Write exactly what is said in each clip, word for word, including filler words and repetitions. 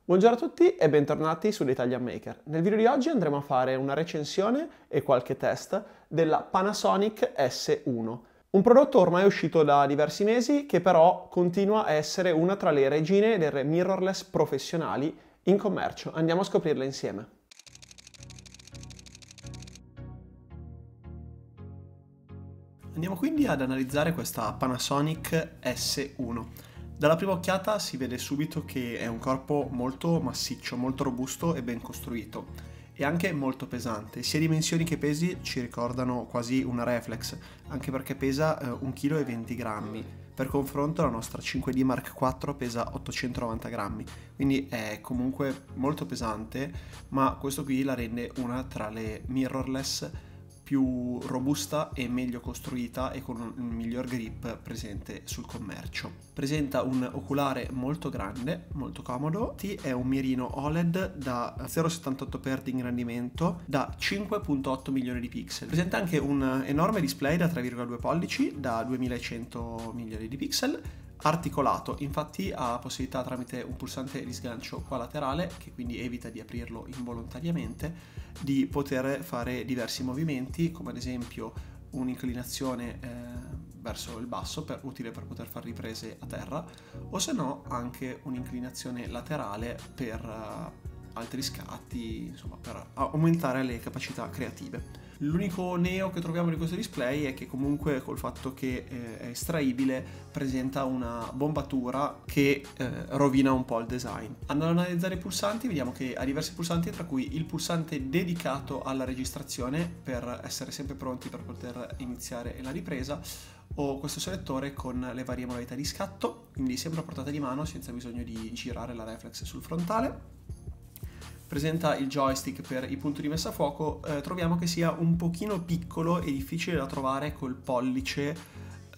Buongiorno a tutti e bentornati su Italian Maker. Nel video di oggi andremo a fare una recensione e qualche test della Panasonic S uno. Un prodotto ormai uscito da diversi mesi che però continua a essere una tra le regine delle mirrorless professionali in commercio. Andiamo a scoprirle insieme. Andiamo quindi ad analizzare questa Panasonic S uno. Dalla prima occhiata si vede subito che è un corpo molto massiccio, molto robusto e ben costruito, e anche molto pesante. Sia dimensioni che pesi ci ricordano quasi una reflex, anche perché pesa eh, un chilo e venti grammi. Per confronto la nostra cinque D Mark quattro pesa ottocentonovanta grammi, quindi è comunque molto pesante, ma questo qui la rende una tra le mirrorless più robusta e meglio costruita e con un miglior grip presente sul commercio. Presenta un oculare molto grande, molto comodo, è un mirino O L E D da zero virgola settantotto per di ingrandimento da cinque virgola otto milioni di pixel. Presenta anche un enorme display da tre virgola due pollici da duemilacento milioni di pixel, articolato, infatti ha la possibilità tramite un pulsante di sgancio qua laterale, che quindi evita di aprirlo involontariamente, di poter fare diversi movimenti, come ad esempio un'inclinazione eh, verso il basso, per, utile per poter fare riprese a terra, o se no anche un'inclinazione laterale per uh, altri scatti, insomma per aumentare le capacità creative. L'unico neo che troviamo di questo display è che comunque col fatto che eh, è estraibile presenta una bombatura che eh, rovina un po' il design. Andando ad analizzare i pulsanti vediamo che ha diversi pulsanti, tra cui il pulsante dedicato alla registrazione per essere sempre pronti per poter iniziare la ripresa, o questo selettore con le varie modalità di scatto, quindi sempre a portata di mano senza bisogno di girare la reflex sul frontale. Presenta il joystick per i punti di messa a fuoco, eh, troviamo che sia un pochino piccolo e difficile da trovare col pollice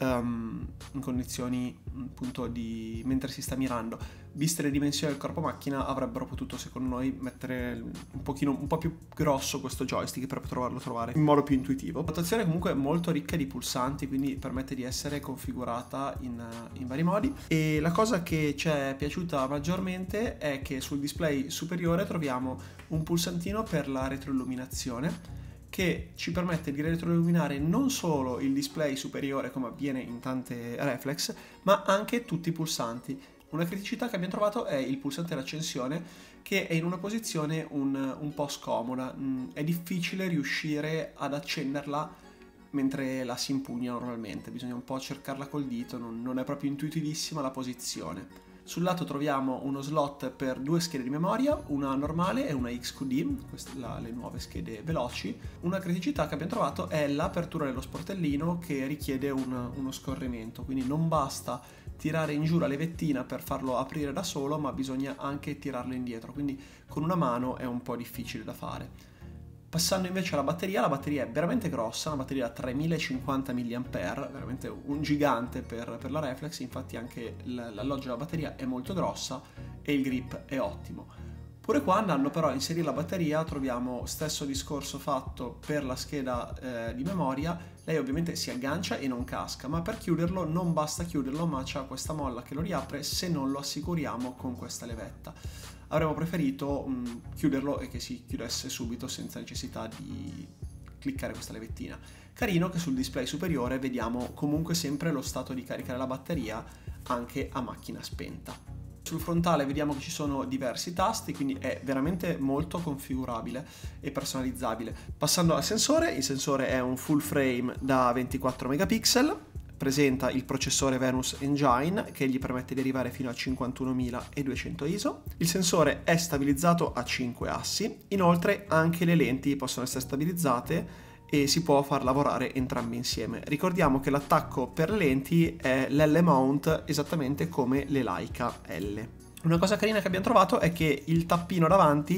um, in condizioni appunto di mentre si sta mirando. Viste le dimensioni del corpo macchina avrebbero potuto secondo noi mettere un pochino un po' più grosso questo joystick per poterlo trovare in modo più intuitivo. La dotazione è comunque molto ricca di pulsanti, quindi permette di essere configurata in, in vari modi, e la cosa che ci è piaciuta maggiormente è che sul display superiore troviamo un pulsantino per la retroilluminazione che ci permette di retroilluminare non solo il display superiore come avviene in tante reflex, ma anche tutti i pulsanti. Una criticità che abbiamo trovato è il pulsante d'accensione, che è in una posizione un, un po' scomoda. È difficile riuscire ad accenderla mentre la si impugna normalmente, bisogna un po' cercarla col dito, non, non è proprio intuitivissima la posizione. Sul lato troviamo uno slot per due schede di memoria, una normale e una X Q D, queste la, le nuove schede veloci. Una criticità che abbiamo trovato è l'apertura dello sportellino, che richiede un, uno scorrimento, quindi non basta tirare in giù la levettina per farlo aprire da solo, ma bisogna anche tirarlo indietro, quindi con una mano è un po' difficile da fare. Passando invece alla batteria, la batteria è veramente grossa, una batteria da tremilacinquanta milliampere ora, veramente un gigante per, per la reflex, infatti anche l'alloggio della batteria è molto grossa e il grip è ottimo. Pure qua, andando però a inserire la batteria, troviamo stesso discorso fatto per la scheda eh, di memoria. Lei ovviamente si aggancia e non casca, ma per chiuderlo non basta chiuderlo, ma c'è questa molla che lo riapre se non lo assicuriamo con questa levetta. Avremmo preferito mh, chiuderlo e che si chiudesse subito senza necessità di cliccare questa levettina. Carino che sul display superiore vediamo comunque sempre lo stato di caricare la batteria anche a macchina spenta. Sul frontale vediamo che ci sono diversi tasti, quindi è veramente molto configurabile e personalizzabile. Passando al sensore, il sensore è un full frame da ventiquattro megapixel, presenta il processore Venus Engine che gli permette di arrivare fino a cinquantunomiladuecento I S O. Il sensore è stabilizzato a cinque assi, inoltre anche le lenti possono essere stabilizzate e si può far lavorare entrambi insieme. Ricordiamo che l'attacco per le lenti è l'L mount, esattamente come le Leica L. Una cosa carina che abbiamo trovato è che il tappino davanti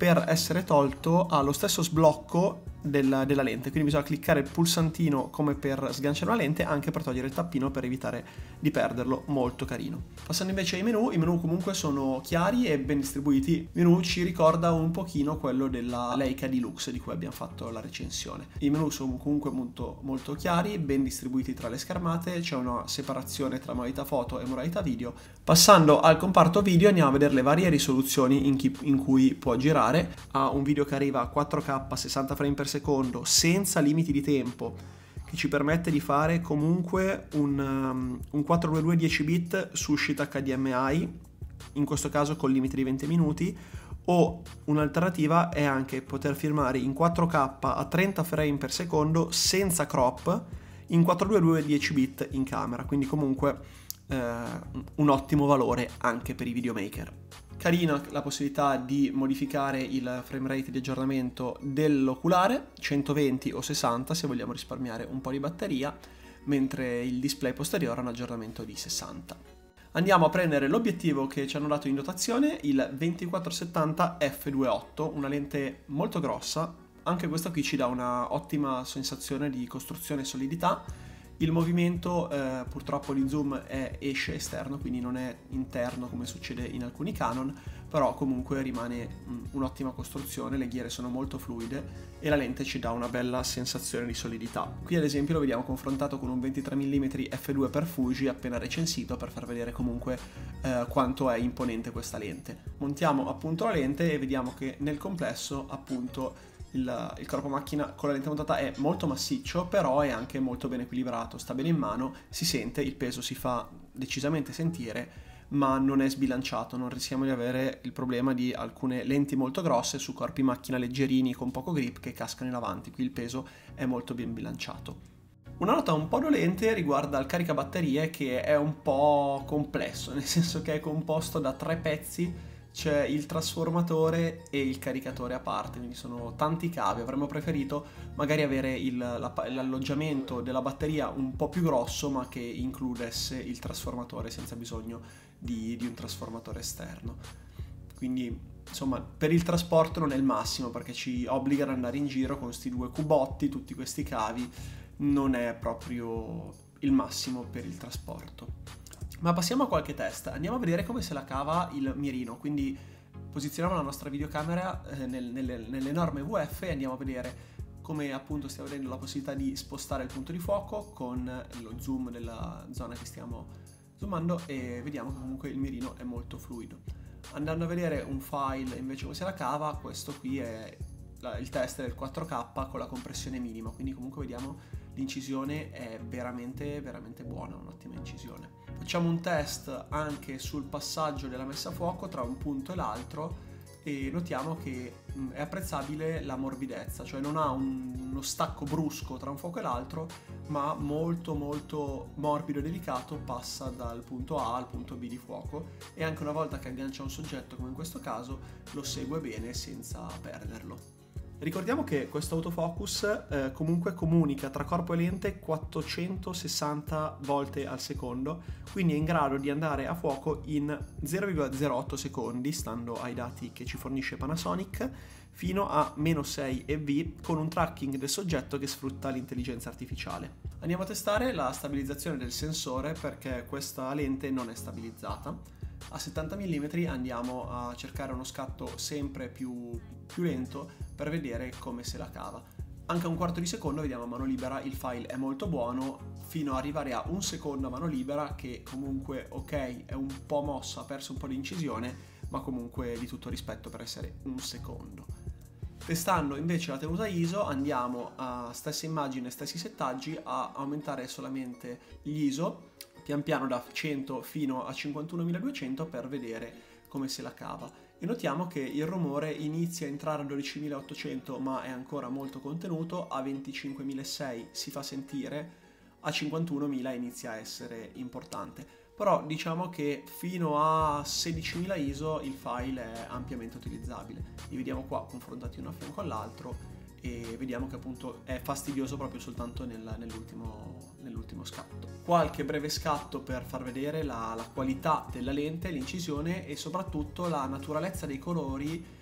per essere tolto ha lo stesso sblocco della, della lente, quindi bisogna cliccare il pulsantino come per sganciare una lente, anche per togliere il tappino per evitare di perderlo. Molto carino. Passando invece ai menu, i menu comunque sono chiari e ben distribuiti. Il menu ci ricorda un pochino quello della Leica Deluxe di cui abbiamo fatto la recensione. I menu sono comunque molto, molto chiari, ben distribuiti tra le schermate, c'è una separazione tra modalità foto e modalità video. Passando al comparto video andiamo a vedere le varie risoluzioni in, chi, in cui può girare. Ha un video che arriva a quattro K sessanta frame per secondo senza limiti di tempo, che ci permette di fare comunque un, um, un quattrocentoventidue dieci bit su uscita H D M I, in questo caso con limite di venti minuti, o un'alternativa è anche poter filmare in quattro K a trenta frame per secondo senza crop in quattrocentoventidue dieci bit in camera, quindi comunque eh, un ottimo valore anche per i videomaker. Carina la possibilità di modificare il frame rate di aggiornamento dell'oculare, centoventi o sessanta se vogliamo risparmiare un po' di batteria, mentre il display posteriore ha un aggiornamento di sessanta. Andiamo a prendere l'obiettivo che ci hanno dato in dotazione, il ventiquattro settanta effe due virgola otto, una lente molto grossa. Anche questa qui ci dà una ottima sensazione di costruzione e solidità. Il movimento eh, purtroppo di zoom è esce esterno, quindi non è interno come succede in alcuni Canon, però comunque rimane un'ottima costruzione, le ghiere sono molto fluide e la lente ci dà una bella sensazione di solidità. Qui ad esempio lo vediamo confrontato con un ventitré millimetri effe due per Fuji appena recensito, per far vedere comunque eh, quanto è imponente questa lente. Montiamo appunto la lente e vediamo che nel complesso appunto Il, il corpo macchina con la lente montata è molto massiccio, però è anche molto ben equilibrato, sta bene in mano, si sente, il peso si fa decisamente sentire, ma non è sbilanciato, non rischiamo di avere il problema di alcune lenti molto grosse su corpi macchina leggerini con poco grip che cascano in avanti. Qui il peso è molto ben bilanciato. Una nota un po' dolente riguarda il caricabatterie, che è un po' complesso, nel senso che è composto da tre pezzi. C'è il trasformatore e il caricatore a parte, quindi sono tanti cavi. Avremmo preferito magari avere il, la, l'alloggiamento della batteria un po' più grosso, ma che includesse il trasformatore senza bisogno di, di un trasformatore esterno. Quindi insomma per il trasporto non è il massimo, perché ci obbliga ad andare in giro con questi due cubotti, tutti questi cavi, non è proprio il massimo per il trasporto. Ma passiamo a qualche test, andiamo a vedere come se la cava il mirino, quindi posizioniamo la nostra videocamera eh, nel, nelle, nell'enorme V F e andiamo a vedere come appunto stiamo vedendo la possibilità di spostare il punto di fuoco con lo zoom della zona che stiamo zoomando, e vediamo che comunque il mirino è molto fluido. Andando a vedere un file invece come se la cava, questo qui è la, il test del quattro K con la compressione minima, quindi comunque vediamo l'incisione è veramente veramente buona, un'ottima incisione. Facciamo un test anche sul passaggio della messa a fuoco tra un punto e l'altro e notiamo che mh, è apprezzabile la morbidezza, cioè non ha un, uno stacco brusco tra un fuoco e l'altro, ma molto molto morbido e delicato, passa dal punto A al punto B di fuoco, e anche una volta che aggancia un soggetto come in questo caso lo segue bene senza perderlo. Ricordiamo che questo autofocus eh, comunque comunica tra corpo e lente quattrocentosessanta volte al secondo, quindi è in grado di andare a fuoco in zero virgola zero otto secondi, stando ai dati che ci fornisce Panasonic, fino a meno sei E V, con un tracking del soggetto che sfrutta l'intelligenza artificiale. Andiamo a testare la stabilizzazione del sensore, perché questa lente non è stabilizzata. A settanta millimetri andiamo a cercare uno scatto sempre più, più lento per vedere come se la cava. Anche a un quarto di secondo vediamo a mano libera, il file è molto buono, fino ad arrivare a un secondo a mano libera, che comunque ok, è un po' mosso, ha perso un po' di incisione, ma comunque di tutto rispetto per essere un secondo. Testando invece la tenuta I S O andiamo a stessa immagine, stessi settaggi, a aumentare solamente gli I S O pian piano da cento fino a cinquantunomiladuecento per vedere come se la cava, e notiamo che il rumore inizia a entrare a dodicimilaottocento ma è ancora molto contenuto, a venticinquemilaseicento si fa sentire, a cinquantunomila inizia a essere importante, però diciamo che fino a sedicimila I S O il file è ampiamente utilizzabile. Li vediamo qua confrontati uno a fianco all'altro e vediamo che appunto è fastidioso proprio soltanto nel, nell'ultimo, nell'ultimo scatto. Qualche breve scatto per far vedere la, la qualità della lente, l'incisione e soprattutto la naturalezza dei colori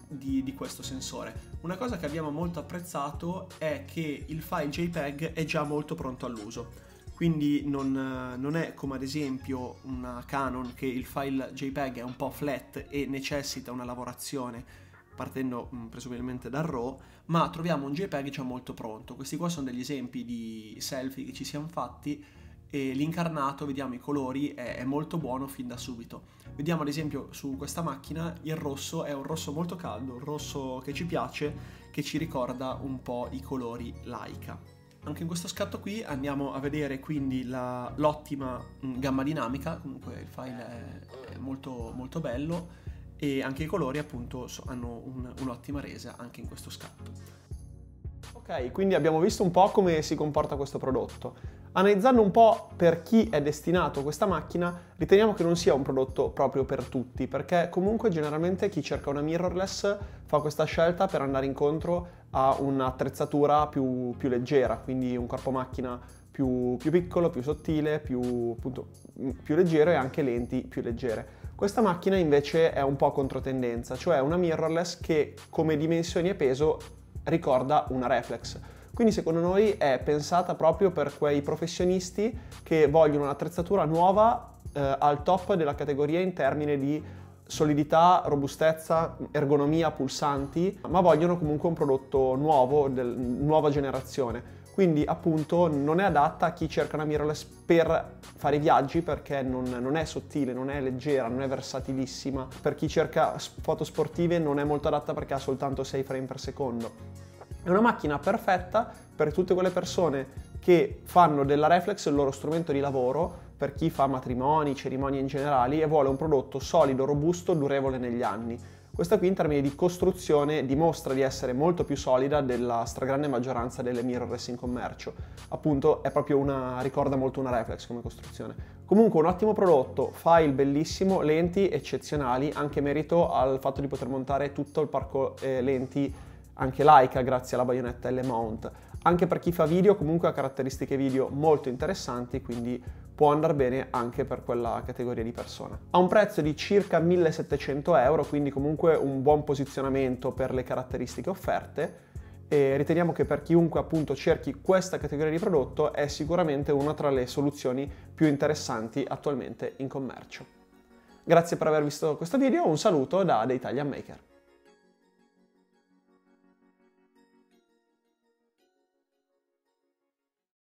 di, di questo sensore. Una cosa che abbiamo molto apprezzato è che il file JPEG è già molto pronto all'uso. Quindi non, non è come ad esempio una Canon che il file JPEG è un po' flat e necessita una lavorazione partendo mh, presumibilmente dal RAW, ma troviamo un JPEG già molto pronto. Questi qua sono degli esempi di selfie che ci siamo fatti e l'incarnato, vediamo i colori, è, è molto buono fin da subito. Vediamo ad esempio su questa macchina il rosso è un rosso molto caldo, un rosso che ci piace, che ci ricorda un po' i colori Leica. Anche in questo scatto qui andiamo a vedere quindi l'ottima gamma dinamica, comunque il file è, è molto, molto bello e anche i colori appunto hanno un, un'ottima resa anche in questo scatto. Ok, quindi abbiamo visto un po' come si comporta questo prodotto. Analizzando un po' per chi è destinato questa macchina, riteniamo che non sia un prodotto proprio per tutti, perché comunque generalmente chi cerca una mirrorless fa questa scelta per andare incontro a un'attrezzatura più, più leggera, quindi un corpo macchina più, più piccolo, più sottile, più, appunto, più leggero e anche lenti più leggere. Questa macchina invece è un po' controtendenza, cioè una mirrorless che come dimensioni e peso ricorda una reflex. Quindi secondo noi è pensata proprio per quei professionisti che vogliono un'attrezzatura nuova eh, al top della categoria in termini di solidità, robustezza, ergonomia, pulsanti, ma vogliono comunque un prodotto nuovo, del, nuova generazione. Quindi appunto non è adatta a chi cerca una mirrorless per fare i viaggi perché non, non è sottile, non è leggera, non è versatilissima. Per chi cerca foto sportive non è molto adatta perché ha soltanto sei frame per secondo. È una macchina perfetta per tutte quelle persone che fanno della reflex il loro strumento di lavoro, per chi fa matrimoni, cerimonie in generale e vuole un prodotto solido, robusto, durevole negli anni. Questa qui in termini di costruzione dimostra di essere molto più solida della stragrande maggioranza delle mirrorless in commercio. Appunto è proprio una, ricorda molto una reflex come costruzione. Comunque un ottimo prodotto, file bellissimo, lenti eccezionali, anche merito al fatto di poter montare tutto il parco eh, lenti anche Leica grazie alla baionetta L-mount. Anche per chi fa video comunque ha caratteristiche video molto interessanti, quindi può andare bene anche per quella categoria di persone. Ha un prezzo di circa millesettecento euro, quindi comunque un buon posizionamento per le caratteristiche offerte e riteniamo che per chiunque appunto cerchi questa categoria di prodotto è sicuramente una tra le soluzioni più interessanti attualmente in commercio. Grazie per aver visto questo video, un saluto da The Italian Maker.